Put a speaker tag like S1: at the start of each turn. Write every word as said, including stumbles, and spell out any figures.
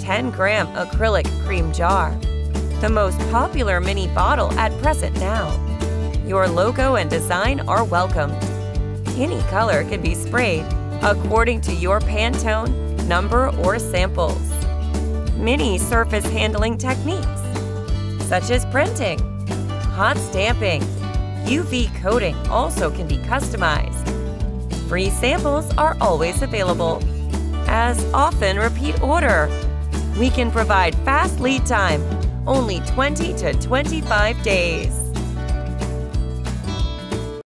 S1: ten gram acrylic cream jar, the most popular mini bottle at present now. Your logo and design are welcomed. Any color can be sprayed according to your Pantone, number, or samples. Many surface handling techniques, such as printing, hot stamping, U V coating also can be customized. Free samples are always available. As often repeat order. We can provide fast lead time, only twenty to twenty-five days.